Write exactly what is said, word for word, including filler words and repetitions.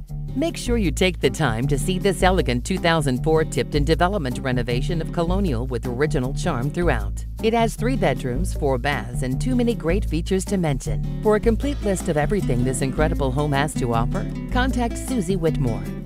Make sure you take the time to see this elegant two thousand four Tipton development renovation of Colonial with original charm throughout. It has three bedrooms, four baths, and too many great features to mention. For a complete list of everything this incredible home has to offer, contact Susie Whitmore.